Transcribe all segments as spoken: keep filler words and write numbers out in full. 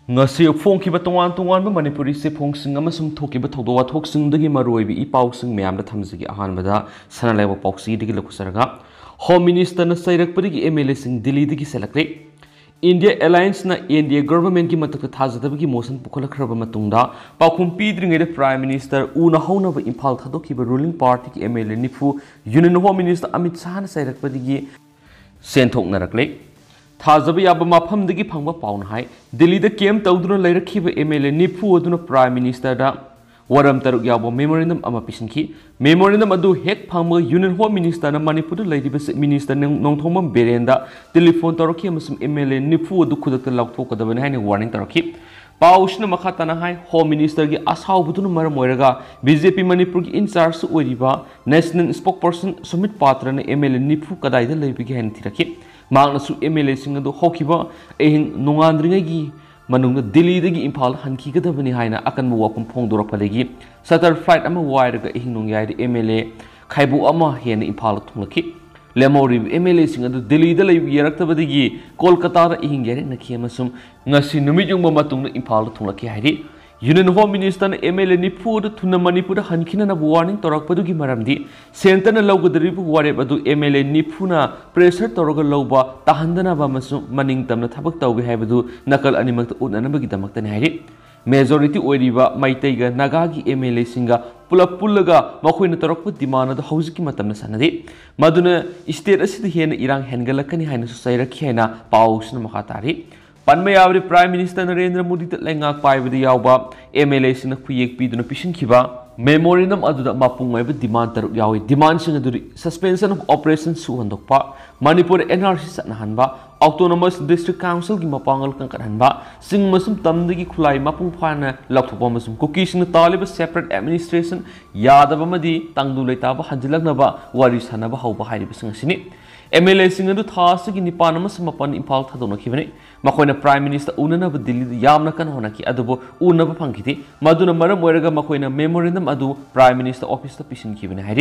ngasi phongkiba tongan tongan ba manipuri se phongsing amasung thokiba thodo thoksing dagi maroibi i pausing meyam da thamjigi ahanbada sanalaiba pausi digi lokusaraga home minister na Cheirak padigi M L A sing Delhi digi Chellakle India Alliance na India government ki matak thajadabagi motion pukhalakhraba matungda paukhum pidringai da prime minister una hauna ba imphal thadokiba ruling party ki M L A nifu union home minister Amit Shah na Cheirak padigi senthok narakle थाजब याब मफमदगी फंगबा पाउन हाय दिल्ली द केम तौदुना लैरखिबा M L A निफु अदुना प्राइम मिनिस्टर दा वरम तरुक याब मेमोरेंडम अमा पिसनखि मेमोरेंडम अदु हेक फंगबा यूनियन होम मिनिस्टर ना मणिपुर लैरिबा मिनिस्टर नोंथोंबम बेरेंदा टेलीफोन तौरखि अमसम M L A निफु अदु खुदक लाउथोकदबने हायने वार्निंग तौरखि पाउसना मखातना हाय होम मिनिस्टर की असाउबुदुना मरम ओइरगा बीजेपी मणिपुर की इंचार्ज ओइरिबा नेशनल स्पोकपर्सन सुमित पात्र ने M L A निफु कदाइदा लैबिगे हायने थिरखि मांगनसु M L A सिंग अदु होखिबा एहिं नोंगांद्रिंगैगी मनुंग दिल्ली दगी इम्फाल हनखिगदबनि हायना अकन वफम फोंदोरपदगी सटर फ्लाइट अमा वायरगा एहिं नोंगायदि M L A खाइबु अमा हेन इम्फाल थुंगलखि लेमोरि M L A सिंग अदु दिल्ली द लैब यरक्तबदगी कोलकाता द एहिं गेरे नखि अमसुम ngasi numit yung mamatungna Imphal थुंगलखि हायदि यूनियन होम मिनिस्टर ने M L A निफु अदु थुना मणिपुर हनखिना ना वार्निंग तोरकपदुगी मरमदि सेंटर लौगदरिबु वारेब अदु M L A निफुना प्रेशर तोरग लौबा ताहंदनाबा मसु मनिंग तमना थबक तौगे हायबदु नकल अनिमक उननबगी दमक्तने हायदि मेजॉरिटी ओइरिबा माइतैगा नागागी M L A सिंगा पुलप पुल्लगा मखोइना तोरकपु डिमांड अदु हौजिकी मतमना सनदि मदुना स्टेट असिदि हेन इरांग हेनगलकनि हायना सैरखि हायना पाउसना मखातारि पन्मयावरी प्राइम मिनिस्टर नरेंद्र मोदी तलेंगा पाइबदि यावबा M L A सिंह खुयेक पिदुना पिसिनखिबा मेमोरेंडम अदुदा मापुंगैब डिमांड तरु यावी डिमांड सिंह अदुरि सस्पेंशन ऑफ ऑपरेशन सुहंदोकपा मणिपुर N R C सनहनबा ऑटोनोमस डिस्ट्रिक्ट काउंसिल की मपांगल कंकरहनबा सिंह मसुम तमदगी खुलाई मापुंग फाना लौथोपा मसुम कुकी सिंह तालिब सेपरेट एडमिनिस्ट्रेशन यादबमदि तंगदु लेताबा हंजिलकनबा वारी सनबा हौबा हाइरिबसिंग सिनि M L A सिंह अदु थासगी निपान अमस मपन इम्फाल थादोनखिबने मखोइना प्राइम मिनिस्टर उननब दिल्ली यामना कन होनकी अदुबो उनब फंगिति मदुना मरम ओइरगा मखोइना मेमोरेंडम अदु प्राइम मिनिस्टर ऑफिस ता पिसिनखिबने हाइदि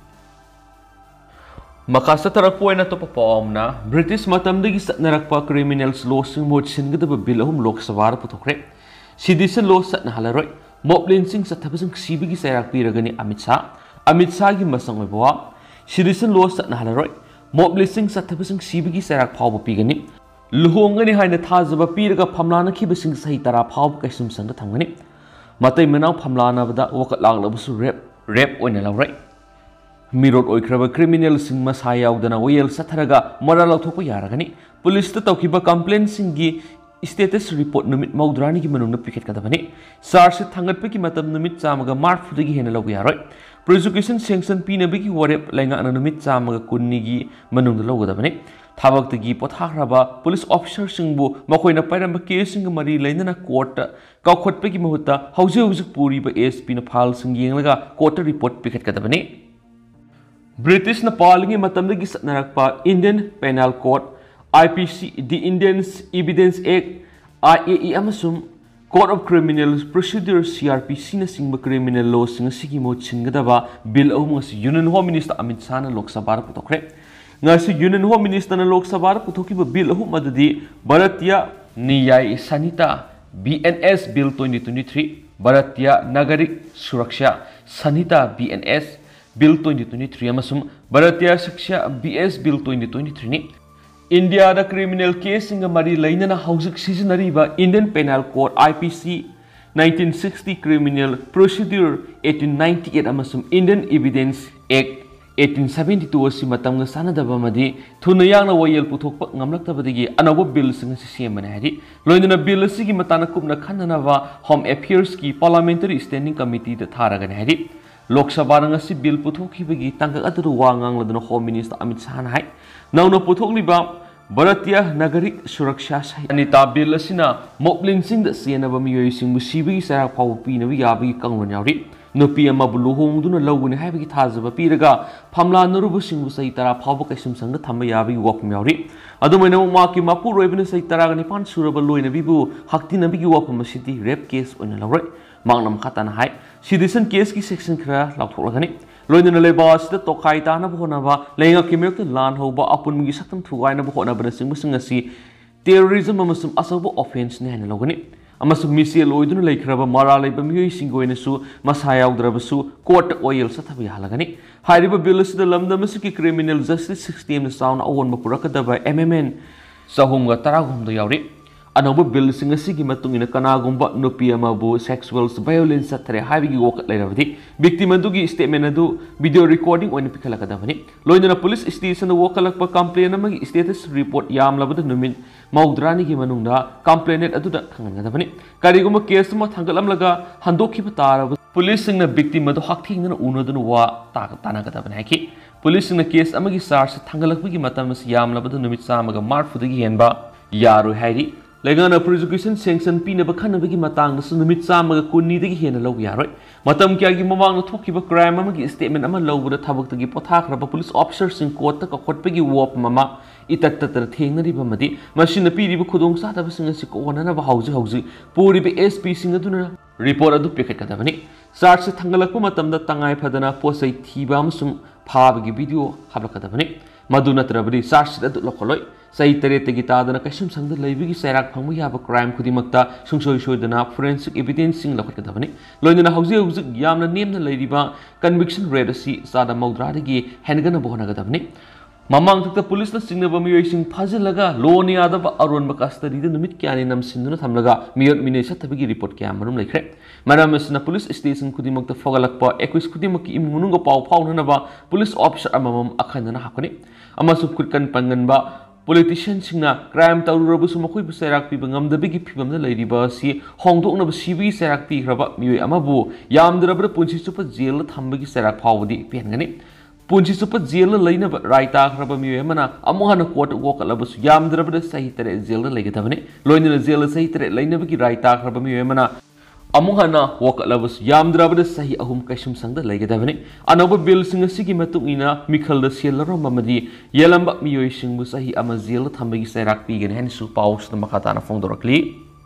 मकासा तरपोइना तो पपमना ब्रिटिश मतमदगी सतनरकपा क्रिमिनल्स लॉ सिंग मोड सिनगदब बिल अहुम लोकसभा पुथोखरे सिडिसन लॉ सतन हलरोय मॉब लिंचिंग सथबसंग सीबीगी सैराक पिरगनि अमित शाह अमित शाह की मसंग ओइबवा सिडिसन लॉ सतन हलरोय मॉब लिंचिंग सथबसंग सीबीगी सैराक फाव पिगनि लुहोंगनि हायना थाजबा पिरगा फमलानखिबसिंग सही तरा फाव कैसुम संग थंगनि मतै मनाव फमलानबदा वकत लागलबसु रेप रेप ओइना लौरै मिरोड ओइख्रबा क्रिमिनल सिंग मसा यावदना वयल सथरगा मरा लौथोप यारगनि पुलिस त तौखिबा कंप्लेंट सिंगी स्टेटस रिपोर्ट नुमित मौद्रानी की मनुंग पिकेट कदबनि सार्स थांगतपकी मतम नुमित चामगा मार्फुदगी हेना लौब यारोय प्रोसिक्यूशन सैंक्शन पीनबगी वरेप लैंगा नुमित चामगा कुन्नीगी मनुंग लौगदबनि थाबक्तगी पोथाख्रबा पुलिस ऑफिसर सिंगबु मखोइना पाइरंबा केस सिंग मरी लैनना कोर्ट कौखटपगी महुत्ता हौजे हौजिक पुरीबा S P न फाइल सिंग येंगलगा कोर्ट रिपोर्ट पिकेट कदबनि ब्रिटिश न पालिंगी मतमदगी सतनरकपा Indian penal code I P C the Indian Evidence Act I A E अमसुम Code of Criminal Procedure C R P C न सिंगबा क्रिमिनल लॉ सिंग सिगी मो छिनगदबा बिल अहुम union home minister Amit Shah न लोकसभा पुथोखरे ngasi यूनियन होम मिनिस्टर न लोकसभा पुथोखिबा बिल अहुम अदुदि Bharatiya Nyaya Sanhita B N S bill twenty twenty-three Bharatiya Nagarik Suraksha Sanhita B N S bill twenty twenty-three अमसुम Bharatiya Shiksha B S bill twenty twenty-three नि इंडिया द क्रिमिनल केस सिंग मरी लैनना हौजिक सिजनरीबा Indian penal code I P C nineteen sixty criminal procedure eighteen ninety-eight अमसुम Indian evidence act eighteen seventy-two असि मतंग सानदबा मदि थुना यांगना वयल पुथोकप ngamlaktabadigi अनौब बिल सिंग सेमने हादि लोइदना बिल सिगी मताना कुपना खननबा होम अफेयर्स की पार्लियामेंटरी स्टैंडिंग कमिटी द थारगने हादि लोकसभा ngasi बिल पुथोखिबगी तंगक अदु वांगांगलदना होम मिनिस्टर अमित शाह हाय नौना पुथोखलिबा भारतीय नागरिक सुरक्षा संहिता बिल असिना मॉब लिंचिंग द सेनबा मियोय सिंगबु सीबगी सरा फाव पिनबि याबगी कंगन यावरि नुपी अमबु लुहोंगदुना लौगनि हायबगी थाजबा पिरगा फमला नरुबु सिंगबु सही तरा फाव कैसुम संग थम याबगी वफम यावरि अदुमैना माकी मापु रोइबने सही तरा गनि पान सुरबा लोइनबिबु हक्तिनबिगी वफम सिटी रेप केस ओइना लौरै मांगनम खाताना हाय सिटिजन केस की सेक्शन खरा लाथोरगनि लोइनना लेबासिदा तोखाइ तानब होनबा लेंगा किमेक लान होबा अपुनगी सकम थुगाइनब होनबा सिंगबु सिंगसी टेररिज्म अमसुम असौब ऑफेंस ने हायना लौगनि ꯑꯃꯁꯨꯡ ꯃꯤꯁꯦꯜ ꯑꯣꯏꯗꯨꯅ ꯂꯩꯈ꯭ꯔꯕ ꯃꯔꯥ ꯂꯩꯕ ꯃꯤꯑꯣꯏꯁꯤꯡꯒꯤ ꯑꯣꯏꯅꯁꯨ ꯃꯁꯥ ꯌꯥꯎꯗ꯭ꯔꯕꯁꯨ ꯀꯣꯔꯠꯇ ꯋꯥꯌꯦꯜ ꯆꯠꯊꯕ ꯌꯥꯍꯜꯂꯒꯅꯤ ꯍꯥꯏꯔꯤꯕ ꯕꯤꯜ ꯑꯁꯤꯗ ꯂꯝꯗꯝ ꯑꯁꯤꯒꯤ ꯀ꯭ꯔꯤꯃꯤꯅꯦꯜ ꯖꯁꯇꯤꯁ ꯁꯤꯁꯇꯦꯝꯗ ꯆꯥꯎꯅ ꯑꯑꯣꯟꯕ ꯄꯨꯔꯛꯀꯗꯕ ꯑꯦꯝ ꯑꯦꯝ ꯑꯦꯟ ꯆꯍꯨꯝꯒ ꯇꯔꯥꯍꯨꯝꯗꯣꯏ ꯌꯥꯎꯔꯤ ꯑꯅꯧꯕ ꯕꯤꯜꯁꯤꯡ ꯑꯁꯤꯒꯤ ꯃꯇꯨꯡ ꯏꯟꯅ ꯀꯅꯥꯒꯨꯝꯕ ꯅꯨꯄꯤ ꯑꯃꯕꯨ ꯁꯦꯛꯁꯨꯋꯦꯜ ꯚꯥꯏꯑꯣꯂꯦꯟꯁ ꯆꯠꯊꯔꯦ ꯍꯥꯏꯕꯒꯤ ꯋꯥꯀꯠ ꯂꯩꯔꯕꯗꯤ ꯚꯤꯛꯇꯤꯝ ꯑꯗꯨꯒꯤ ꯁ꯭ꯇꯦꯠꯃꯦꯟ ꯑꯗꯨ ꯚꯤꯗꯤꯑꯣ ꯔꯦꯀꯣꯔꯗꯤꯡ ꯑꯣꯏꯅ ꯄꯤꯈꯠꯂꯛꯀꯗꯕꯅꯤ ꯂꯣꯏꯅꯅ ꯄꯨꯂꯤꯁ ꯁ꯭ꯇꯦꯁꯟꯗ ꯋꯥꯀꯠꯂꯛꯄ ꯀꯝꯄ꯭ꯂꯦꯟ ꯑꯃꯒꯤ ꯁ꯭ꯇꯦꯇꯁ ꯔꯤꯄꯣꯔꯠ ꯌꯥꯝꯂꯕꯗ ꯅꯨꯃꯤꯠ ꯃꯧꯗ꯭ꯔꯥꯅꯤꯒꯤ ꯃꯅꯨꯡꯗ ꯀꯝꯄ꯭ꯂꯦꯅꯦꯠ ꯑꯗꯨꯗ ꯈꯪꯍꯟꯒꯗꯕꯅꯤ ꯀꯔꯤꯒꯨꯝꯕ ꯀꯦꯁ ꯑꯃ ꯊꯥꯡꯒꯠꯂꯝꯂꯒ ꯍꯟꯗꯣꯛꯈꯤꯕ ꯇꯥꯔꯕ ꯄꯨꯂꯤꯁꯁꯤꯡꯅ ꯚꯤꯛꯇꯤꯝ ꯑꯗꯨ ꯍꯛꯊꯦꯡꯅꯅ ꯎꯅꯗꯨꯅ ꯋꯥ ꯇꯥꯟꯅꯒꯗꯕꯅꯤ ꯍꯥꯏꯈꯤ ꯄꯨꯂꯤꯁꯁꯤꯡꯅ ꯀꯦꯁ ꯑꯃꯒꯤ ꯆꯥꯔꯖ ꯊꯥꯡꯒꯠꯂꯛꯄꯒꯤ ꯃꯇꯝ ꯑꯁꯤ ꯌꯥꯝꯂꯕꯗ ꯅꯨꯃꯤꯠ ꯆꯥꯝꯃꯒ ꯃꯔꯐꯨꯗꯒꯤ ꯍꯦꯟꯕ ꯌꯥꯔꯣꯏ ꯍꯥꯏꯔꯤ ꯂꯩꯉꯥꯛꯅ ꯄ꯭ꯔꯣꯁꯤꯀ꯭ꯌꯨꯁꯟ ꯁꯦꯡꯁꯟ ꯄꯤꯅꯕ ꯈꯟꯅꯕꯒꯤ ꯃꯇꯥꯡꯗꯁꯨ ꯅꯨꯃꯤꯠ ꯆꯥꯝꯃꯒ ꯀꯨꯟꯅꯤꯗꯒꯤ ꯍꯦꯟꯅ ꯂꯧꯕ ꯌꯥꯔꯣꯏ ꯃꯇꯝ ꯀꯌꯥꯒꯤ ꯃꯃꯥꯡꯗ ꯊꯣꯛꯈꯤꯕ ꯀ꯭ꯔꯥꯏꯝ ꯑꯃꯒꯤ ꯁ꯭ꯇꯦꯠꯃꯦꯟ ꯑꯃ ꯂꯧꯕꯗ ꯊꯕꯛꯇꯒꯤ ꯄꯣꯊꯥꯈ꯭ꯔꯕ ꯄꯨꯂꯤꯁ ꯑꯣꯐꯤꯁꯔꯁꯤꯡ ꯀꯣꯔꯠꯇ ꯀꯧꯈꯠꯄꯒꯤ ꯋꯥꯐꯝ ꯑꯃ ꯏꯇꯠ ꯇꯠꯇꯅ ꯊꯦꯡꯅꯔꯤꯕ ꯑꯃꯗꯤ ꯃꯁꯤꯅ ꯄꯤꯔꯤꯕ ꯈꯨꯗꯣꯡꯆꯥꯗꯕꯁꯤꯡ ꯑꯁꯤ ꯀꯣꯟꯅꯅꯕ ꯍꯧꯖꯤꯛ ꯍꯧꯖꯤꯛ ꯄꯨꯔꯤꯕ ꯑꯦꯁ ꯄꯤꯁꯤꯡ ꯑꯗꯨꯅ ꯔꯤꯄꯣꯔꯠ ꯑꯗꯨ ꯄꯤꯈꯠꯀꯗꯕꯅꯤ ꯆꯥꯔꯖꯁꯦ ꯊꯥꯡꯒꯠꯂꯛꯄ ꯃꯇꯝꯗ ꯇꯉꯥꯏ ꯐꯗꯅ ꯄꯣꯠꯆꯩ ꯊꯤꯕ ꯑꯃꯁꯨꯡ ꯐꯥꯕꯒꯤ ꯚꯤꯗꯤꯑꯣ ꯍꯥꯞꯂꯛꯀꯗꯕꯅꯤ ꯃꯗꯨ ꯅꯠꯇ꯭ꯔꯕꯗꯤ ꯆꯥꯔꯖꯁꯤꯠ ꯑꯗꯨ ꯂꯧꯈꯠꯂꯣꯏ ꯆꯍꯤ ꯇꯔꯦꯠꯇꯒꯤ ꯇꯥꯗꯅ ꯀꯩꯁꯨꯝꯁꯪꯗ ꯂꯩꯕꯒꯤ ꯆꯩꯔꯥꯛ ꯐꯪꯕ ꯌꯥꯕ ꯀ꯭ꯔꯥꯏꯝ ꯈꯨꯗꯤꯡꯃꯛꯇ ꯁꯨꯡꯁꯣꯏ ꯁꯣꯏꯗꯅ ꯐꯣꯔꯦꯟꯁꯤꯛ ꯏꯚꯤꯗꯦꯟꯁꯁꯤꯡ ꯂꯧꯈꯠꯀꯗꯕꯅꯤ ꯂꯣꯏꯅꯅ ꯍꯧꯖꯤꯛ ꯍꯧꯖꯤꯛ ꯌꯥꯝꯅ ꯅꯦꯝꯅ ꯂꯩꯔꯤꯕ ꯀꯟꯚꯤꯛꯁꯟ ꯔꯦꯠ ꯑꯁꯤ ꯆꯥꯗ ꯃꯧꯗ꯭ꯔꯥꯗꯒꯤ ꯍꯦꯟꯒꯠꯅꯕ ꯍꯣꯠꯅꯒꯗꯕꯅꯤ ꯃꯃꯥꯡꯊꯛꯇ ꯄꯨꯂꯤꯁꯅ ꯆꯤꯡꯅꯕ ꯃꯤꯑꯣꯏꯁꯤꯡ ꯐꯥꯖꯤꯜꯂꯒ ꯂꯣꯅ ꯌꯥꯗꯕ ꯑꯔꯣꯟꯕ ꯀꯁꯇꯗꯤꯗ ꯅꯨꯃꯤꯠ ꯀꯌꯥꯅꯤ ꯅꯝꯁꯤꯟꯗꯨꯅ ꯊꯝꯂꯒ ꯃꯤꯑꯣꯠ ꯃꯤꯅꯩ ꯆꯠꯊꯕꯒꯤ ꯔꯤꯄꯣꯔꯠ ꯀꯌꯥ ꯃꯔꯨꯝ ꯂꯩꯈ꯭ꯔꯦ ꯃꯔꯝ ꯑꯁꯤꯅ ꯄꯨꯂꯤꯁ ꯁ꯭ꯇꯦꯁꯟ ꯈꯨꯗꯤꯡꯃꯛꯇ ꯐꯒꯠꯂꯛꯄ ꯑꯦꯀ꯭ꯋꯤꯁ ꯈꯨꯗꯤꯡꯃꯛꯀꯤ ꯏꯃꯨꯡ ꯃꯅꯨꯡꯒ ꯄꯥꯎ ꯐꯥꯎꯅꯅꯕ ꯄꯨꯂꯤꯁ ꯑꯣꯐꯤꯁꯔ ꯑꯃꯃꯝ ꯑꯈꯟꯅꯅ ꯍꯥꯞꯀꯅꯤ ꯑꯃꯁꯨꯡ ꯈꯨꯠꯀꯟ ꯄꯟꯒꯟꯕ ꯄꯣꯂꯤꯇꯤꯁꯤꯌꯟꯁꯤꯡꯅ ꯀ꯭ꯔꯥꯏꯝ ꯇꯧꯔꯨꯔꯕꯁꯨ ꯃꯈꯣꯏꯕꯨ ꯆꯩꯔꯥꯛ ꯄꯤꯕ ꯉꯝꯗꯕꯒꯤ ꯐꯤꯚꯝꯗ ꯂꯩꯔꯤꯕ ꯑꯁꯤ ꯍꯣꯡꯗꯣꯛꯅꯕ ꯁꯤꯕꯒꯤ ꯆꯩꯔꯥꯛ ꯄꯤꯈ꯭ꯔꯕ ꯃꯤꯑꯣꯏ ꯑꯃꯕꯨ ꯌꯥꯝꯗ꯭ꯔꯕꯗ ꯄꯨꯟꯁꯤ ꯆꯨꯞꯄ ꯖꯦꯜꯗ ꯊꯝꯕꯒꯤ ꯆꯩꯔꯥꯛ ꯐꯥꯎꯕꯗꯤ ꯄꯤꯍꯟꯒꯅꯤ ꯄꯨꯟꯁꯤ ꯆꯨꯞꯄ ꯖꯦꯜꯗ ꯂꯩꯅꯕ ꯔꯥꯏ ꯇꯥꯈ꯭ꯔꯕ ꯃꯤꯑꯣꯏ ꯑꯃꯅ ꯑꯃꯨꯛ ꯍꯟꯅ ꯀꯣꯔꯠꯇ ꯋꯥꯀꯠꯂꯕꯁꯨ ꯌꯥꯝꯗ꯭ꯔꯕꯗ ꯆꯍꯤ ꯇꯔꯦꯠ ꯖꯦꯜꯗ ꯂꯩꯒꯗꯕꯅꯤ ꯂꯣꯏꯅꯅ ꯖꯦꯜꯗ ꯆꯍꯤ ꯇꯔꯦꯠ ꯂꯩꯅꯕꯒꯤ ꯔꯥꯏ ꯇꯥꯈ꯭ꯔꯕ ꯃꯤꯑꯣꯏ ꯑꯃꯅ ꯑꯃꯨꯛ ꯍꯟꯅ ꯋꯥꯀꯠꯂꯕꯁꯨ ꯌꯥꯝꯗ꯭ꯔꯕꯗ ꯆꯍꯤ ꯑꯍꯨꯝ ꯀꯩꯁꯨꯝꯁꯪꯗ ꯂꯩꯒꯗꯕꯅꯤ ꯑꯅꯧꯕ ꯕꯤꯜꯁꯤꯡ ꯑꯁꯤꯒꯤ ꯃꯇꯨꯡ ꯏꯟꯅ ꯃꯤꯈꯜꯗ ꯁꯦꯜꯂꯔꯣꯝ ꯑꯃꯗꯤ ꯌꯦꯜꯂꯝꯕ ꯃꯤꯑꯣꯏꯁꯤꯡꯕꯨ ꯆꯍꯤ ꯑꯃ ꯖꯦꯜꯗ ꯊꯝꯕꯒꯤ ꯆꯩꯔꯥꯛ ꯄꯤꯒꯅꯤ ꯍꯥꯏꯅꯁꯨ ꯄꯥꯎꯁꯤꯗ ꯃꯈꯥ ꯇꯥꯅ ꯐꯣꯡꯗꯣꯔꯛꯂꯤ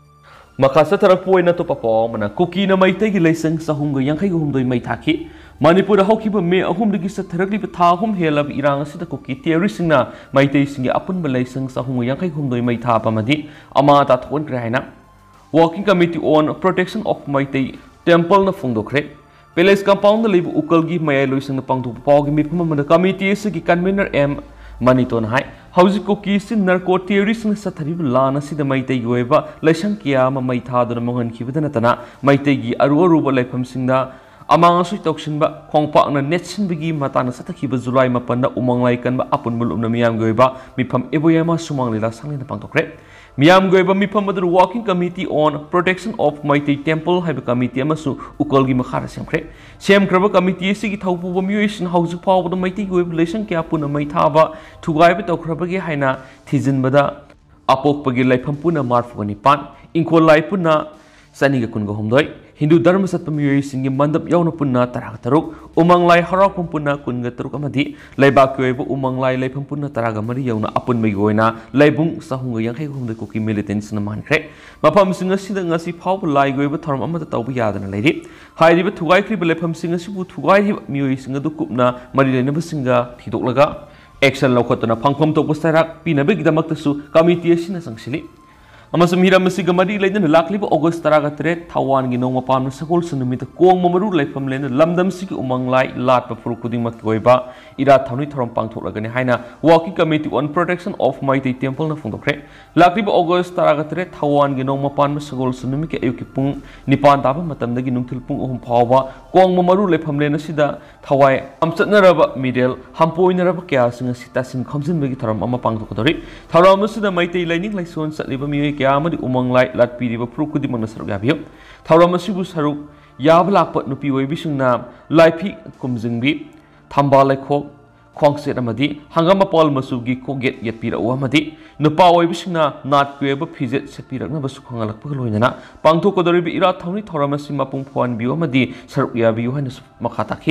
ꯃꯈꯥ ꯆꯠꯊꯔꯛꯄ ꯑꯣꯏꯅ ꯑꯇꯣꯞꯄ ꯄꯥꯎ ꯑꯃꯅ ꯀꯨꯀꯤꯅ ꯃꯩꯇꯩꯒꯤ ꯂꯩꯁꯪ ꯆꯍꯨꯝꯒ ꯌꯥꯡꯈꯩꯒ ꯍꯨꯝꯗꯣꯏ ꯃꯩ ꯊꯥꯈꯤ ꯃꯅꯤꯄꯨꯔꯗ ꯍꯧꯈꯤꯕ ꯃꯦ ꯑꯍꯨꯝꯗꯒꯤ ꯆꯠꯊꯔꯛꯂꯤꯕ ꯊꯥ ꯑꯍꯨꯝ ꯍꯦꯜꯂꯕ ꯏꯔꯥꯡ ꯑꯁꯤꯗ ꯀꯨꯀꯤ ꯇꯦꯔꯣꯔꯤꯁꯁꯤꯡꯅ ꯃꯩꯇꯩꯁꯤꯡꯒꯤ ꯑꯄꯨꯟꯕ ꯂꯩꯁꯪ ꯆꯍꯨꯝꯒ ꯌꯥꯡꯈꯩꯒ ꯍꯨꯝꯗꯣꯏ ꯃꯩ ꯊꯥꯕ ꯑꯃꯗꯤ ꯑꯃꯥ ꯑꯇꯥ ꯊꯣꯛꯍꯟꯈ꯭ꯔꯦ ꯍꯥꯏꯅ working committee on protection of Meitei ꯇꯦꯝꯄꯜꯅ ꯐꯣꯡꯗꯣꯛꯈ꯭ꯔꯦ ꯄꯦꯂꯦꯁ ꯀꯝꯄꯥꯎꯟꯗ ꯂꯩꯕ ꯎꯀꯜꯒꯤ ꯃꯌꯥꯏ ꯂꯣꯏꯁꯪꯅ ꯄꯥꯡꯊꯣꯛꯄ ꯄꯥꯎꯒꯤ ꯃꯤꯐꯝ ꯑꯃꯗ ꯀꯃꯤꯇꯤ ꯑꯁꯤꯒꯤ ꯀꯟꯚꯦꯅꯔ ꯑꯦꯝ ꯃꯅꯤꯇꯣꯟ ꯍꯥꯏ ꯍꯧꯖꯤꯛ ꯀꯨꯀꯤꯁꯤ ꯅꯔꯀꯣ ꯇꯦꯔꯣꯔꯤꯁꯅ ꯆꯠꯊꯔꯤꯕ ꯂꯥꯟ ꯑꯁꯤꯗ ꯃꯩꯇꯩꯒꯤ ꯑꯣꯏꯕ ꯂꯩꯁꯪ ꯀꯌꯥ ꯑꯃ ꯃꯩ ꯊꯥꯗꯨꯅ ꯃꯥꯡꯍꯟꯈꯤꯕꯗ ꯅꯠꯇꯅ ꯃꯩꯇꯩꯒꯤ ꯑꯔꯨ ꯑꯔꯨꯕ ꯂꯩꯐꯝꯁꯤꯡꯗ ꯑꯃꯥꯡ ꯑꯁꯣꯏ ꯇꯧꯁꯤꯟꯕ ꯈꯣꯡꯄꯥꯛꯅ ꯅꯦꯠꯁꯤꯟꯕꯒꯤ ꯃꯇꯥꯡꯗ ꯆꯠꯊꯈꯤꯕ ꯖꯨꯂꯥꯏ ꯃꯥꯄꯟꯗ ꯎꯃꯪ ꯂꯥꯏ ꯀꯟꯕ ꯑꯄꯨꯟꯕ ꯂꯨꯞꯅ ꯃꯤꯌꯥꯝꯒꯤ ꯑꯣꯏꯕ ꯃꯤꯐꯝ ꯏꯕꯣꯌꯥꯏꯃ ꯁꯨꯃꯥꯡ ꯂꯤꯂꯥ ꯁꯪꯂꯦꯟꯗ ꯄꯥꯡꯊꯣꯛꯈ꯭ꯔꯦ ꯃꯤꯌꯥꯝꯒꯤ ꯑꯣꯏꯕ ꯃꯤꯐꯝ ꯑꯗꯨꯗ working committee on protection of Meitei temple ꯍꯥꯏꯕ ꯀꯃꯤꯇꯤ ꯑꯃꯁꯨ ꯎꯀꯜꯒꯤ ꯃꯈꯥꯗ ꯁꯦꯝꯈ꯭ꯔꯦ ꯁꯦꯝꯈ꯭ꯔꯕ ꯀꯃꯤꯇꯤ ꯑꯁꯤꯒꯤ ꯊꯧꯄꯨꯕ ꯃꯤꯑꯣꯏꯁꯤꯡ ꯍꯧꯖꯤꯛ ꯐꯥꯎꯕꯗ ꯃꯩꯇꯩꯒꯤ ꯑꯣꯏꯕ ꯂꯩꯁꯪ ꯀꯌా ꯄꯨꯟꯅ ꯃꯩ ꯊꯥꯕ ꯊꯨꯒꯥꯏꯕ ꯇꯧꯈ꯭ꯔꯕꯒꯦ ꯍꯥꯏꯅ ꯊꯤꯖꯤꯟꯕꯗ ꯑꯄꯣꯛꯄꯒꯤ ꯂꯩꯐꯝ ꯄꯨꯟꯅ ꯃꯔꯐꯨꯒ ꯅꯤꯄꯥꯟ ꯏꯪꯈꯣꯜ ꯂꯥꯏ ꯄꯨꯟꯅ ꯆꯅꯤꯒ ꯀꯨꯟꯒ ꯍꯨꯝꯗꯣꯏ ꯍꯤꯟꯗꯨ ꯙꯔꯃ ꯆꯠꯄ ꯃꯤꯑꯣꯏꯁꯤꯡꯒꯤ ꯃꯟꯗꯞ ꯌꯥꯎꯅ ꯄꯨꯟꯅ ꯇꯔꯥꯒ ꯇꯔꯨꯛ ꯎꯃꯪ ꯂꯥꯏ ꯍꯔꯥꯎꯐꯝ ꯄꯨꯟꯅ ꯀꯨꯟꯒ ꯇꯔꯨꯛ ꯑꯃꯗꯤ ꯂꯩꯕꯥꯛꯀꯤ ꯑꯣꯏꯕ ꯎꯃꯪ ꯂꯥꯏ ꯂꯩꯐꯝ ꯄꯨꯟꯅ ꯇꯔꯥꯒ ꯃꯔꯤ ꯌꯧꯅ ꯑꯄꯨꯟꯕꯒꯤ ꯑꯣꯏꯅ ꯂꯩꯕꯨꯡ ꯆꯍꯨꯝꯒ ꯌꯥꯡꯈꯩꯒ ꯍꯨꯝꯗꯣꯏ ꯀꯨꯀꯤ ꯃꯤꯂꯤꯇꯦꯟꯁꯤꯡꯅ ꯃꯥꯟꯈ꯭ꯔꯦ ꯃꯐꯝꯁꯤꯡ ꯑꯁꯤꯗ ꯉꯁꯤ ꯐꯥꯎꯕ ꯂꯥꯏꯒꯤ ꯑꯣꯏꯕ ꯊꯧꯔꯝ ꯑꯃꯠꯇ ꯇꯧꯕ ꯌꯥꯗꯅ ꯂꯩꯔꯤ ꯍꯥꯏꯔꯤꯕ ꯊꯨꯒꯥꯏꯈ꯭ꯔꯤꯕ ꯂꯩꯐꯝꯁꯤꯡ ꯑꯁꯤꯕꯨ ꯊꯨꯒꯥꯏꯔꯤꯕ ꯃꯤꯑꯣꯏꯁꯤꯡ ꯑꯗꯨ ꯀꯨꯞꯅ ꯃꯔꯤ ꯂꯩꯅꯕꯁꯤꯡꯒ ꯊꯤꯗꯣꯛꯂꯒ ꯑꯦꯛꯁꯟ ꯂꯧꯈꯠꯇꯨꯅ ꯐꯪꯐꯝ ꯊꯣꯛꯄ ꯆꯩꯔꯥꯛ ꯄꯤꯅꯕꯒꯤꯗꯃꯛꯇꯁꯨ ꯀꯃꯤꯇꯤ ꯑꯁꯤꯅ ꯆꯪꯁꯤꯜꯂꯤ ꯑꯃꯁꯨꯡ ꯍꯤꯔꯝ ꯑꯁꯤꯒ ꯃꯔꯤ ꯂꯩꯅꯅ ꯂꯥꯛꯂꯤꯕ ꯑꯣꯒꯁต์ꯇꯔꯥꯒ ꯇꯔꯦꯠ ꯊꯧꯋꯥꯟꯒꯤ ꯅꯣꯡꯃ ꯄꯥꯟꯕ ꯁꯒꯣꯜꯁꯦꯟ ꯅꯨꯃꯤꯠꯇ ꯀꯣꯡꯕ ꯃꯔꯨ ꯂꯩꯐꯝ ꯂꯦꯟꯅ ꯂꯝꯗꯝꯁꯤꯒꯤ ꯎꯃꯪ ꯂꯥꯏ ꯂꯥꯠꯄ ꯐꯨꯔꯨꯞ ꯈꯨꯗꯤꯡꯃꯛꯀꯤ ꯑꯣꯏꯕ ꯏꯔꯥꯠ ꯊꯧꯅꯤ ꯊꯧꯔꯝ ꯄꯥꯡꯊꯣꯛꯂꯒꯅꯤ ꯍꯥꯏꯅ working committee on protection of Meitei ꯇꯦꯝꯄꯜꯅ ꯐꯣꯡꯗꯣꯛꯈ꯭ꯔꯦ ꯂꯥꯛꯂꯤꯕ ꯑꯣꯒꯁต์ꯇꯔꯥꯒ ꯇꯔꯦꯠ ꯊꯧꯋꯥꯟꯒꯤ ꯅꯣꯡꯃ ꯄꯥꯟꯕ ꯁꯒꯣꯜꯁꯦꯟ ꯅꯨꯃꯤꯠꯀꯤ ꯑꯌꯨꯛꯀꯤ ꯄꯨꯡ ꯅꯤꯄꯥꯟ ꯇꯥꯕ ꯃꯇꯝꯗꯒꯤ ꯅꯨꯡꯊꯤꯜ ꯄꯨꯡ ꯑꯍꯨꯝ ꯐꯥꯎꯕ ꯀꯣꯡꯕ ꯃꯔꯨ ꯂꯩꯐꯝ ꯂꯦꯟ ꯑꯁꯤꯗ ꯊꯋꯥꯏ ꯌꯥꯝꯆꯠꯅꯔꯕ ꯃꯤꯔꯦꯜ ꯍꯝꯄꯣꯏꯅꯔꯕ ꯀꯌꯥꯁꯤꯡ ꯑꯁꯤ ꯇꯥꯁꯤꯟ ꯈꯣꯝꯖꯤꯟꯕꯒꯤ ꯊꯧꯔꯝ ꯑꯃ ꯄꯥꯡꯊꯣꯛꯀꯗꯧꯔꯤ ꯊꯧꯔꯝ ꯑꯁꯤꯗ ꯃꯩꯇꯩ ꯂꯥꯏꯅꯤꯡ ꯂꯥꯏꯁꯣꯟ ꯆꯠꯂꯤꯕ ꯃꯤꯑꯣꯏ ꯀꯌా ꯑꯃꯗꯤ ꯎꯃꯪ ꯂꯥꯏ ꯂꯥꯠꯄꯤꯔꯤꯕ ꯐꯨꯔꯨꯞ ꯈꯨꯗꯤꯡꯃꯛꯅ ꯁꯔꯨꯛ ꯌꯥꯕꯤꯌꯨ ꯊꯧꯔꯝ ꯑꯁꯤꯕꯨ ꯁꯔꯨꯛ ꯌꯥꯕ ꯂꯥꯛꯄ ꯅꯨꯄꯤ ꯑꯣꯏꯕꯤꯁꯤꯡꯅ ꯂꯥꯏꯐꯤ ꯀꯨꯝꯖꯤꯡꯕꯤ ꯊꯝꯕꯥꯜ ꯂꯩꯈꯣꯛ ꯈꯣꯡꯁꯦꯠ ꯑꯃꯗꯤ ꯍꯪꯒꯥꯝ ꯃꯄꯥꯜ ꯃꯆꯨꯒꯤ ꯀꯣꯛꯌꯦꯠ ꯌꯦꯠꯄꯤꯔꯛꯎ ꯑꯃꯗꯤ ꯅꯨꯄꯥ ꯑꯣꯏꯕꯤꯁꯤꯡꯅ ꯅꯥꯠꯀꯤ ꯑꯣꯏꯕ ꯐꯤꯖꯦꯠ ꯁꯦꯠꯄꯤꯔꯛꯅꯕꯁꯨ ꯈꯪꯍꯜꯂꯛꯄꯒ ꯂꯣꯏꯅꯅ ꯄꯥꯡꯊꯣꯛꯀꯗꯧꯔꯤꯕ ꯏꯔꯥꯠ ꯊꯧꯅꯤ ꯊꯧꯔꯝ ꯑꯁꯤ ꯃꯄꯨꯡ ꯐꯥꯍꯟꯕꯤꯌꯨ ꯑꯃꯗꯤ ꯁꯔꯨꯛ ꯌꯥꯕꯤꯌꯨ ꯍꯥꯏꯅꯁꯨ ꯃꯈꯥ ꯇꯥꯈꯤ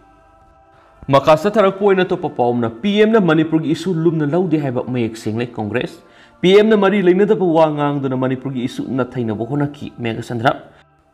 ꯃꯈꯥ ꯆꯠꯊꯔꯛꯄ ꯑꯣꯏꯅ ꯑꯇꯣꯞꯄ ꯄꯥꯎꯅ ꯄꯤ ꯑꯦꯝꯅ ꯃꯅꯤꯄꯨꯔꯒꯤ ꯏꯁꯨ ꯂꯨꯝꯅ ꯂꯧꯗꯦ ꯍꯥꯏꯕ ꯃꯌꯦꯛ ꯁꯦꯡꯂꯦ ꯀꯣꯡꯒ꯭ꯔꯦꯁ ꯄꯤ ꯑꯦꯝꯅ ꯃꯔꯤ ꯂꯩꯅꯗꯕ ꯋꯥ ꯉꯥꯡꯗꯨꯅ ꯃꯅꯤꯄꯨꯔꯒꯤ ꯏꯁꯨ ꯅꯊꯩꯅꯕ ꯍꯣꯠꯅꯈꯤ Meghachandra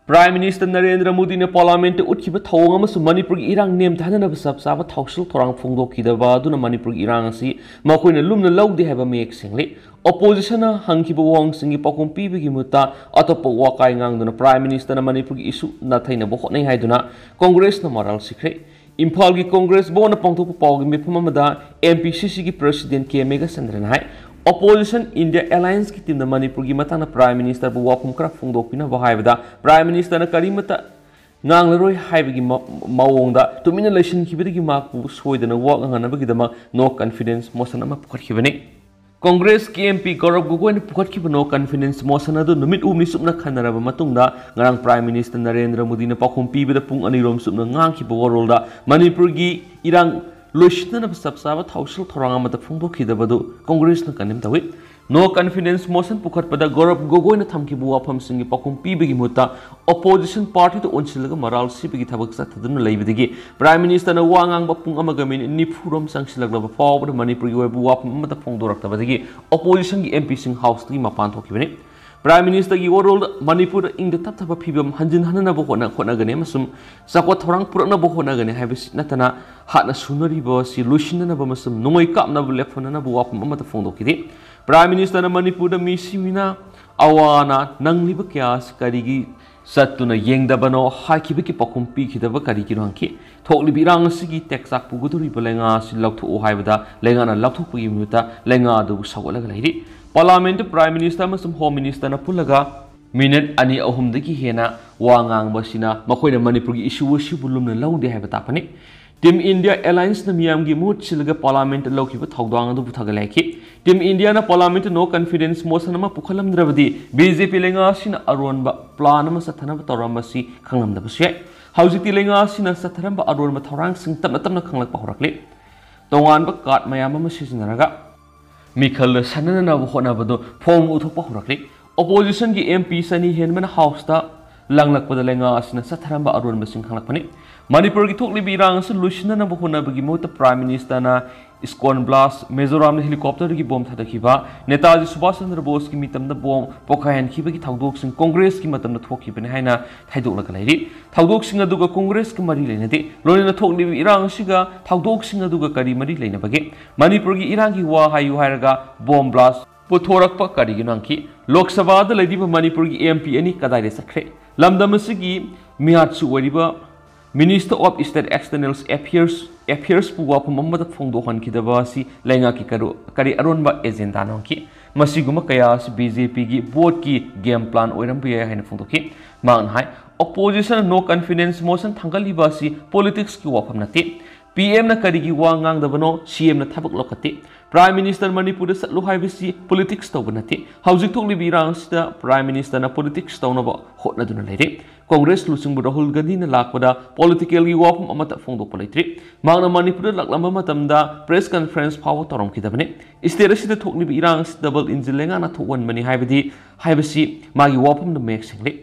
Prime Minister Narendra Modi ne Parliament utkiba thawng amasu Manipur gi irang nem thanana sab saba thawsul thorang phongdokidaba duna Manipur gi irang asi makoina lumna lawdi haba mek single opposition na hangkiba wang singi pakum pibigi muta atopa wakai ngang duna Prime Minister na Manipur gi issue na thaina bo khotnai haiduna Congress na moral sikre Imphal gi Congress bo na pangthok pawgi mifam amada M P C C gi President K Mega Sandran hai Opposition India Alliance ki team na Manipur gi matana Prime Minister bu wapum kra phongdokpina ba haibada Prime Minister na karimata nganglaroi haibagi mawongda tumina election kibidi gi makpu soidana wak nganabagi dama no confidence motion ama pukhakhibani Congress K M P Gaurav Gogoi na pukhatkiba no confidence motion adu numit umni supna khanaraba matungda ngarang Prime Minister Narendra Modi na pakhum pibida pung anirom supna ngangkiba warolda Manipur gi irang Loishna na sabsaba thawsul thoranga mata phongdokidabadu Congress na kanim tawi no confidence motion pukhatpada Gaurav Gogoi na thamkibu wafam singi pakum pibigi muta opposition party to onsilaga maral sibigi thabak sathaduna leibidigi Prime Minister na wangang ba pung amaga min nipurom sangsilaglaba fawbada Manipur gi webu wafam mata phongdoraktabadigi opposition gi M P sing house ti mapan thokibani Prime Minister gi world Manipur ing the tap tap phibam hanjin hanana bo khona khona gane masum sakwa thorang purana bo khona gane habis natana hatna sunari bo si lushina ba masum nomoi kapna bo lefona na bo wapam amata phongdokidi Prime Minister na Manipur da mi simina awana nangliba kyas karigi satuna yengdabano hakibiki pakum pi khidaba karigi rangki thokli birang sigi teksak puguduri belenga si lakthu haibada lenga na lakthu pugi muta lenga du sawala lairi Parliament Prime Minister masum Home Minister na pulaga minute ani ahum daki hena wangang basina makoina Manipur gi issue shi bulumna lawde haiba tapani Team India Alliance na miyam gi mut silga Parliament lawkiba thawdang adu buthagalaki Team India na Parliament no confidence motion ma pukhalam drabadi B J P lenga sina aronba plan ma sathana tawramba si khanglam dabse haujiti lenga sina satharamba aronba thawrang sing tamna tamna khanglak pahorakle tongan ba kat mayam ma sisinaraga Mikhal sanana na bukhona bado form uthokpa horakli opposition gi M P sani henman house ta langlak padalenga asina satharamba arun basing khanglakpani Manipur gi thokli birang su lushna na bukhona bagi mota Prime Minister na Iskon blast Mizoram na helicopter gi bomb thadakhiba Netaji Subhash Chandra Bose gi mitam na bomb pokayan khiba gi thawdok sing Congress gi matam na thokhibani haina thaidok la kalairi thawdok sing aduga Congress gi mari leinade loina thokli irang siga thawdok sing aduga kari mari leina bage Manipur gi irang gi wa hayu hairaga bomb blast pothorak pa kari gi nangki Lok Sabha da leidiba Manipur gi M P ani kadai re sakre lamdam sigi mihatsu wariba Minister of State External Affairs Affairs puwa pamamada phongdohan kidaba si lenga ki karu kari aronba agenda nangki masiguma kaya si B J P gi board ki game plan oiram biya haina phongdoki man hai opposition no confidence motion thangali ba si politics ki wafam nati P M na kari gi wangang dabano C M na thabak lokati Prime Minister Manipur da satlu haibisi politics tawbanati haujik thokli birang sida Prime Minister na politics tawnaba hotna duna leire Congress lusung Rahul Gandhi na lakpada political gi wapum amata phongdok palaitri mangna Manipur laklamba matamda press conference power torom kidabane state sida thokli birang double engine lenga na thokwan mani haibidi haibisi magi wapum na mek single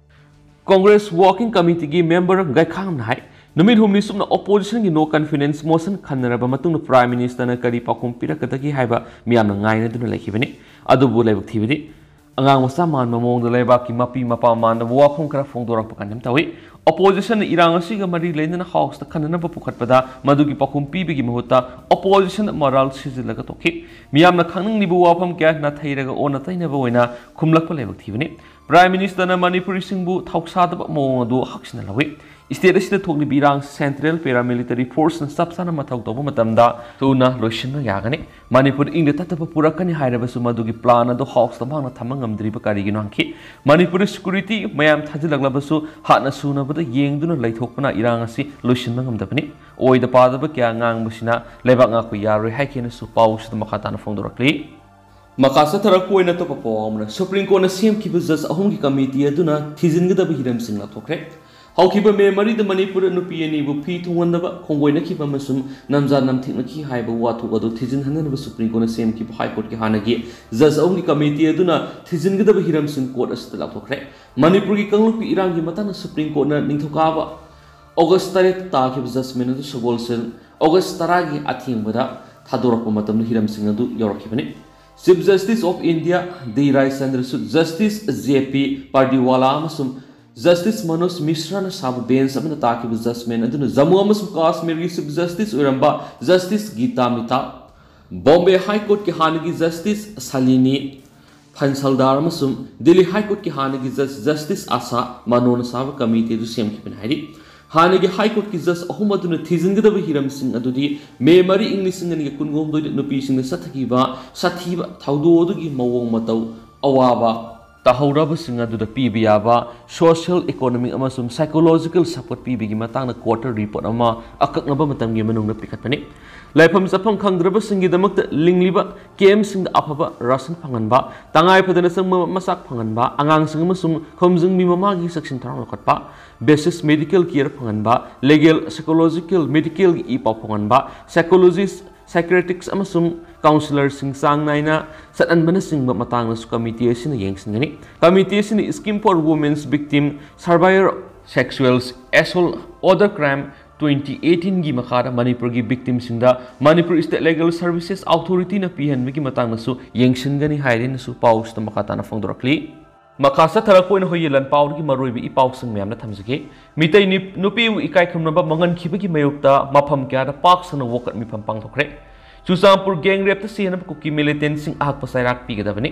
Congress working committee gi member gai kham na hai Numit humni sumna opposition gi no confidence motion khanaraba matungna Prime Minister na kari pakum pirakatagi haiba miyam na ngai na duna lekhibani adubu lebak thibidi angang masa man mamong da lebak ki mapi mapa man da wakhong kara phongdorak pakanam tawi opposition na irang asiga mari leina na house ta khanana ba pukhatpada madugi pakum pibigi mahuta opposition moral sijilaga tokhi miyam na khangning ni bu wafam kya na thairaga ona taina ba oina khumlak pa lebak thibani Prime Minister na Manipur singbu thausa da mong adu haksina lawi State asida thokli birang Central Paramilitary Force na sapsana mathau toba matamda tuna loishna yagani Manipur ing de tatapa purakani hairabasu madugi plan ado house ta bangna thamangam driba karigi nangki Manipur security mayam thajilaglabasu hatna suna bada yengduna laithokpana irang asi loishna ngamdapani oida padaba kya ngang busina lebak nga ku yaroi haikena su paus da makhatana phongdorakli Makasa tarak poina to papomna Supreme Court na same ki judge ahum ki committee aduna thijingda hiram sing na thokre Haukiba memory the Manipur nupi ani bu phi thungwandaba khongboina khiba masum namja namthikna ki haiba wathu adu thijin hanana Supreme Court na same ki High Court ki hanagi judge ahum ki committee aduna thijingda hiram sing court asta la thokre Manipur ki kanglu ki irang ki matana Supreme Court na ningthokaba August tarik ta ki judgment adu sogolsen August taragi athingboda thadorappa matam hiram sing adu yorakibani Chief Justice of India D. Rai Chandrasud Justice J P Pardiwala amasum Justice Manoj Mishra na sabu bench amana takiba judgment aduna Jammu amasung Kashmir gi Chief Justice oiramba Justice Geeta Mita Bombay High Court ki hanagi Justice Salini Phansaldar amasung Delhi High Court ki hanagi Justice Asa Manona sabu committee du semkipin hairi hanagi High Court ki judge ahum aduna thijingdaba hiram sing adudi me mari English sing ani kungom doi nupi sing sathakiba sathiba thaudo odugi mawong matau awaba tahawraba sing aduda pibiyaba social economic amasum psychological support pibigi matang na quarter report ama akaknaba matamgi manungna pikatpani laifam sapam khangdraba singi damakta lingliba kem sing da afaba rasan phanganba tangai phadana sang masak phanganba angang sing amasum khomjing mi mamagi section tharang lokatpa basic medical care phanganba legal psychological medical i pa phanganba psychologist psychiatrists amasum counselor sing sang naina satan bana sing matang na committee asina yengsingani committee asina scheme for women's victim survivor sexual assault other crime twenty eighteen gi makara Manipur gi victim singda Manipur State Legal Services Authority na pihan mi gi matang na su yengsingani hairin su paus ta makata na fongdorakli makasa tharakoi na hoyelan paur gi maroi bi i paus sing myam na thamjige mitai ni nupi u ikai khumnaba mangan khibagi mayukta mafam kya da pak sana wokat mi pham pang thokre Chusampur gang rape ta sena kuki militant sing ahak pasairak pigadabani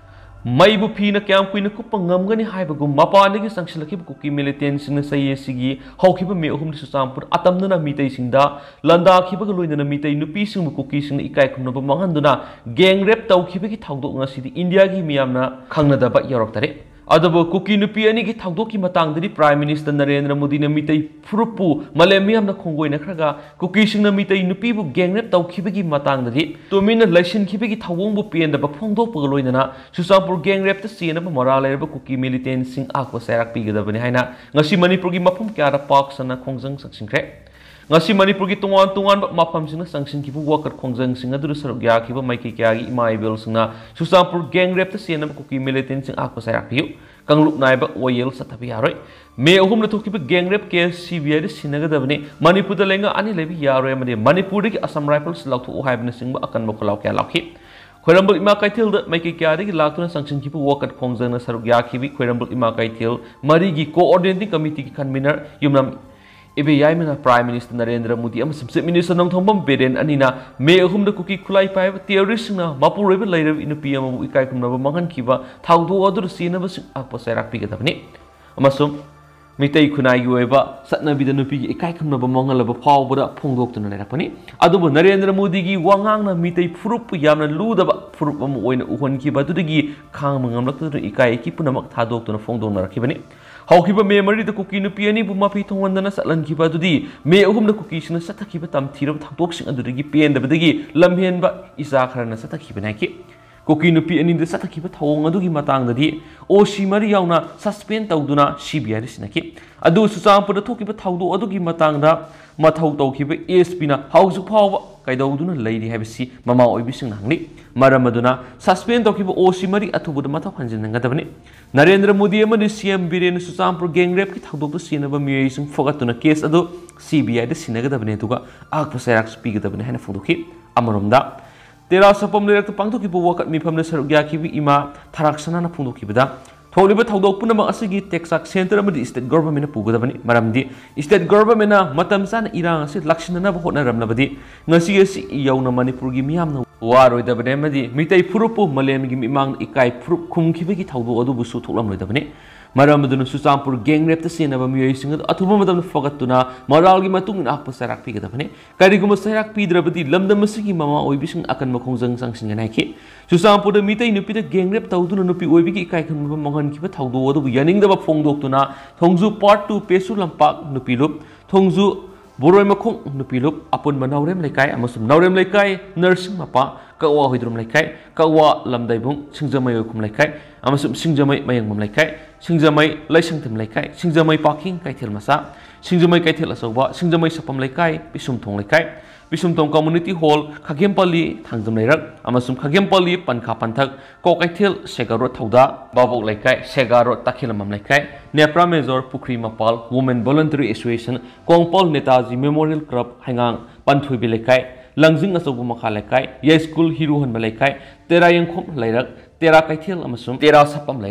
maibu phina kyam kuina kupa ngamgani haibagum mapanagi sangsilaki kuki militant sing na saye sigi hawkiba me ohum Chusampur atamna mitai singda landa khibaga loinana mitai nupi sing kuki sing ikai khumnaba manganduna gang rape tawkhibagi thawdok ngasidi India gi miyamna khangnadaba yaroktare adabo kuki nupi ani gi thawdok ki matangdari Prime Minister Narendra Modi na mitai furupu malemiyam na khongoina khraga kuki sing na mitai nupi bu gang rape tawkhibagi matangdari tumina laisin khibagi thawong bu pendaba phongdok pagaloinana Chusampur gang rape ta sena ba morale ba kuki militant sing akwa sairak pigadabani haina ngasi Manipur gi mafum kyara pak sana khongjang saksingkre ngasi Manipur gi tungan tungan ba mafam sing sangsing ki bu wakat khongjang sing adu sarok ya ki ba maiki kya gi imai bel sing na Chusampur gang rape ta sena ba kuki militant sing akwa sairak piu kangluk nai ba oyel sathabi yaroi me ohum na thoki ba gang rape case C B I de sinagadabani Manipur da lenga ani lebi yaroi amade Manipur gi Assam Rifles lauthu haibna sing ba akan ba kholaw kya lakhi Khoirambul ima kaithil da maiki kyari gi laktuna sanction ki bu wakat khongjang na sarok ya ki bi Khoirambul ima kaithil mari gi coordinating committee ki convener yumnam Ibe yaimena Prime Minister Narendra Modi am Chief Minister Nongthombam Beden anina me ahum da kuki khulai pai terrorist na mapuroi ba lairab inupi am bu ikai kumna ba mangan kiba thawdo adur sina ba sing akpa sairak pigadabani amasum mitai khunai gi oiba satna bi da nupi gi ikai kumna ba mangal ba phawba da phongdok tuna lerakpani adubu Narendra Modi gi wangang na mitai furup yamna luda ba furup am oina uhon ki ba dudagi khang mangam lak tu ikai ki punamak thadok tuna phongdong na rakhibani Hawkiba me mari da kuki nupi ani bu mapi thongwandana satlan kiba dudi me ahum da kuki sina sathakiba tam thirab thaktok sing adudagi pen dabadagi lamhen ba isa kharana sathakiba naki kuki nupi ani da sathakiba thawong adugi matang dadi o si mari yauna suspend tawduna C B I sinaki adu Chusampur da thokiba thawdo adugi matang da mathau tawkiba A S P na hawju phawba kaidawduna leiri habisi mama oibising nangli maramaduna suspend tawkiba o si mari athubuda mathaw khanjinangadabani Narendra Modi amani C M Biren Chusampur gang rape ki thawdok sinaba miyai sing fogatuna case adu C B I da sinagadabani tuga akpa sairak spigadabani hana fodoki amaromda tera sapam lerak pangtoki bu wakat mifamna sarugya ki bi ima tharaksana na phundoki bida tholiba thawdok punama asigi texas center amadi state government na pugadabani maramdi state government na matam sana irang asi lakshana na hotna ramnabadi ngasi asi yauna Manipur gi miyamna waroidabane madi mitai furupu malem gi mimang ikai furup khumkhibagi thawdo adu busu thoklamroidabane maramduna Chusampur gang rape ta senaba miyai sing athuba madam fogatuna moral gi matung akpa sairak pigadabane kariguma sairak pidrabadi lamdam asigi mama oibising akan makhongjang sangsing naiki Chusampur da mitai nupi da gang rape tawduna nupi oibigi ikai khumba mangan kiba thawdo adu yaningdaba phongdoktuna thongju part two pesu lampak nupi lup thongju Boroi makhong nupilup apun manaurem laikai amasum naurem laikai nursing mapa kawa hoidrum laikai kawa lamdaibung singjamai okum laikai amasum singjamai mayangmam laikai singjamai laisangtem laikai singjamai parking kaithel masa singjamai kaithel asoba singjamai sapam laikai bisum thong laikai bisum thong community hall khagempali thangjam lairak amasum khagempali pankha panthak kokaithel segaro thauda babok laikai segaro takhilamam laikai nepra major pukri mapal women voluntary association kongpol netaji memorial club hangang panthui bi laikai langjing asobu makha laikai ye school hero hon laikai tera yengkhom lairak tera kaithel amasum tera sapam lairak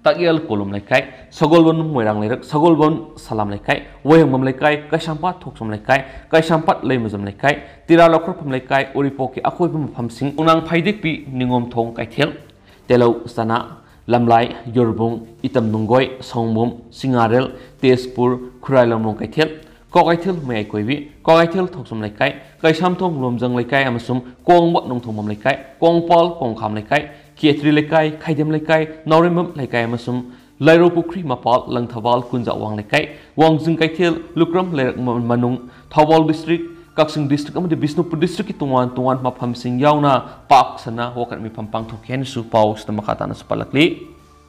Tagyal Kolum Lekai, Sagolbon Moirang Lerak, Sagolbon Salam Lekai, Wayamam Lekai, Kashampat Toksum Lekai, Kashampat Lemazam Lekai, Tira Lokropam Lekai, Uripoki, Akwim Pamsing, Unang Paidik Ningom Tong Kaitel, Telo Sana, Lamlai, Yorbung, Itam Nungoi, Songbom, Singarel, Tespur, Kurailam Kaitel, Kokaitil May Koivi, Kokaitil Toksum Lekai, Kaishamtong Lumjang Lekai, Amasum, Kong Wat Nongtomam Lekai, Kong Pal, Kong Kam Lekai, Kietri Lekai, Kaidem Lekai, Naurimam Lekai Amasum, Lairo Pukri Mapal, Langtawal, Kunza Wang Lekai, Wang Zing Kaitil, Lukram Lerak Manung, Tawal District, Kaksing District, Amadi Bisnupur District, Tuan, Tuan Mapam Sing Yauna, Pak Sana, Wakat Mi Pampang Tokian Su Paus, the Makatana Spalakli.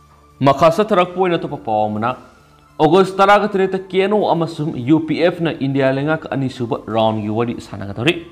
Makasa Tarakpoina to Papamana, August Taragatreta Kieno Amasum, U P F na India Lengak Anisuba, round Yuwadi Sanagatori.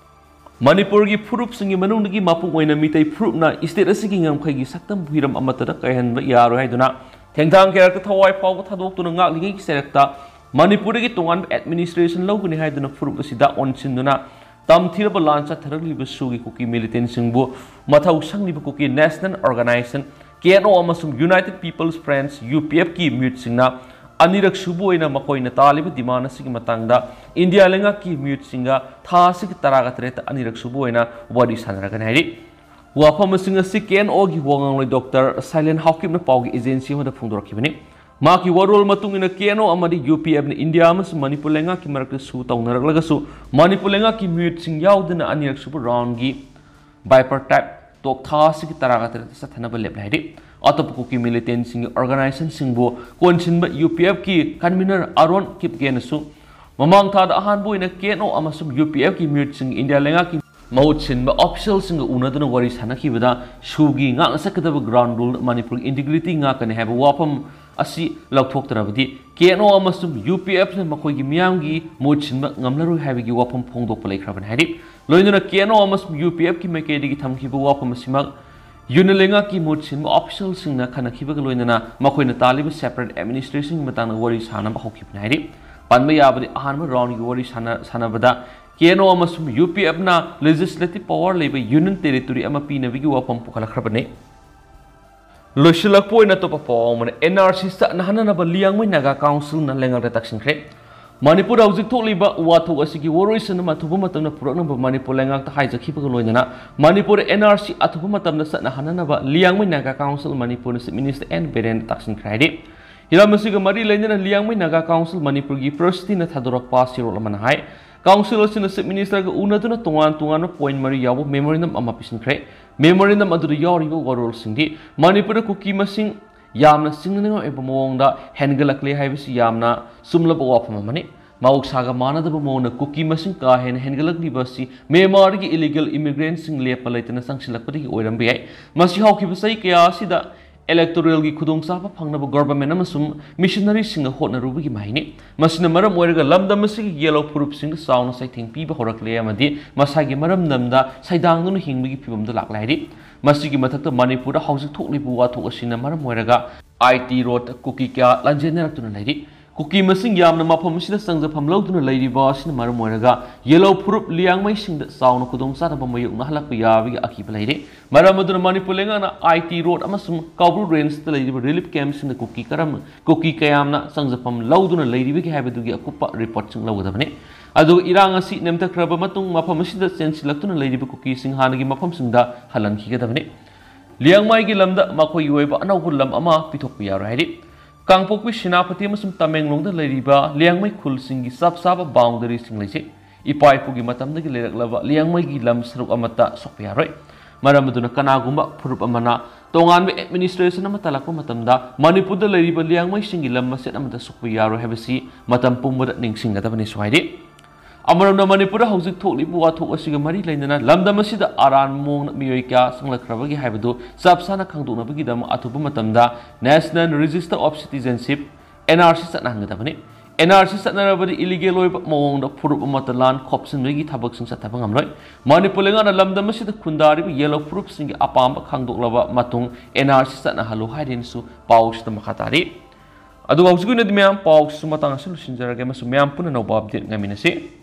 Manipurgi Purup Singi Manungi Mapu when a Mite Prupna, is there a singing and Kagi Saktam Hiram Amataka and Yaro Haiduna, Tengtang character Hawaii Power Tadok to Nagli Selecta, Manipurgi to one administration Logan Haiduna Purupasida on Sinduna, Tam Tiraba Lancha Terribly Basugi Cookie Militant Singbo, Matau Sangi Cookie National Organization, Kiano Amasum United People's Friends, U P F Ki Mute Singa, Anirak Subu in a Makoi Natali, Dimana Sigimatanga, India Lenga Ki Mute Singa, Tasik Taragatreta, Anirak Subu in a Wadi Sanraganari. Wapama Singer Sikan Ogi Wong Doctor Silent Hawkim the Pog agency of the Fundor Kibini. Maki Warol Matung in a Kiano Amadi U P F in India, Mas Manipulenga Ki Merkasu, Taunaragasu, Manipulenga Ki Mute Sing Yaudin Anirak Subu Rangi, Biper Tap. Tok Tasik Taragatreta Satanaba Lebladi, Autopuki Militant Sing Organization Singbo, Konsin U P F Ki, Convener Aron Kip Genesu, Mamang Tad Ahanbo in a Keno Amasum U P F Ki Mute Sing India Lengaki, Mautsin, but official sing Unadana Waris Hanaki Vada, Shugi, Nga Sakataba ground rule, Manipur integrity Nga can have a wapam Asi Lauk Travadi, Keno Amasum U P F and Makogi Miangi, Mutsin, Namlaru having you wapam Pondo Play Craven Hadip. Loinuna Kiano Amas U P F ki Makedi Tamkiba Wapam Simag Unilenga ki Mutsin official singna Kanakiba Loinana Makoina Talib separate administration Matana Waris Hana Hokip Nadi Panmayabadi Hanma round Waris Hana Sanabada Kiano Amas U P F na legislative power labor union territory Amapina Vigu Wapam Pukala Krabane Loshilakpo in a top of form N R C Nahana Liang Naga Council Nalenga Reduction Crate Manipur Housing totally but Watu Asiki Warriors and Matubumatam program of Manipur Langak the Highs of Kipagoloina, Manipur N R C Atubumatam the Satna Hananaba, Liang Naga Council, Manipur Minister and Beden Taxing Credit. Hiramasiga Mari Lena and Liang Naga Council, Manipur First in the Tadorok Pass Romanahai, Councilors in the Minister Unaduna Tuan Tuan Point Maria Memorandum Amapisin Credit, Memorandum Adu Yori Warol Sindi, Manipur Cookie Masing. Yamna singling a Bamonda, Hengalakle Havisi Yamna, Sumlab Wapamani, Mauk Saga Mana the Bamona, Cookie Masinka, and Hengalak Basi, Maymargi illegal immigrants in Leopolate and Sanchilapati, Orambe, Masi Hawkipasai Kiasida, electoral Kudung Sapa Pangaba government Amasum, missionary singer Hotna Rubi Mahini, Masina Maram Werga Lambda Masiki yellow Purup sing sound citing people Horakle Amadi, Masagi Maram Namda, Saidang Hingi Pibum the Lak Lady. Masigi Matata Manipura House totally Bua to Ashina Maramweraga, I T Road, Cookie Ka, Lanjana to the lady, Cookie Massing Yam, the Mapamsina sons of Pamlo to the lady boss in Maramweraga, yellow Purup Liang may sing the sound of Kudong Satabamayuk Nahalakuyavi, Akip lady, Maramaduna Manipulenga, I T Road, Amasum, Cowbrew Rains, the lady relief camps in the Cookie Karam, Cookie Kayamna, sons of Pam Louduna lady, we have to get a cupa reporting low of it. Ado iranga si nemta kraba matung mapamasida sensi laktuna lady cookie sing hanagi mapam singda halan kigadavani. Liang mai gi lamda mako yueba anawulam ama pitokpiya rahidi. Kangpokwi Sinapati masum Tamenglong the lady ba liang mai kul singi sab saba boundary sing lese. Ipai pugi matam the lerak lava liang mai gi lam seruk amata sokpiya roi. Maramaduna kanagumba purup amana tongan be administration amatalak matamda Manipur the lady ba liang mai singi lam maset amata sokpiya ro habisi matam pumba ning singadavani swahidi. Amaram Manipur Housing totally Buatu Asigamari Lena, Lambda Masida Aran Mon Mioika, Sanglakravagi Habadu, Sabsana Kangduna Bigidam Atubumatamda, National Register of Citizenship, N R C Satnangatavani, N R C Satnarabadi illegal Mong, the Purumatalan, Cops and Migi Tabaks and Satabangamroy, Manipulinga, Lambda Masida Kundari, Yellow Prup Sing Apam, Kangdulava Matung, N R C Satnahalu Hidinsu, Pauch the Makatari. Adu was good at Miam Pauch, Sumatang Solutions, Sumam Puna no Bob did Naminasi.